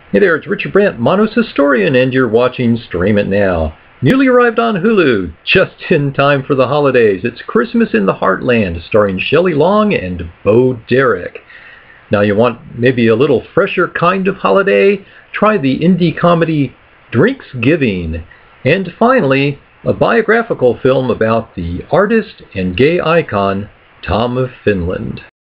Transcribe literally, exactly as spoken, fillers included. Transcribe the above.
Hey there, it's Richard Brandt, Mono's Historian, and you're watching Stream It Now. Newly arrived on Hulu, just in time for the holidays. It's Christmas in the Heartland, starring Shelley Long and Bo Derek. Now you want maybe a little fresher kind of holiday? Try the indie comedy Drinksgiving. And finally, a biographical film about the artist and gay icon Tom of Finland.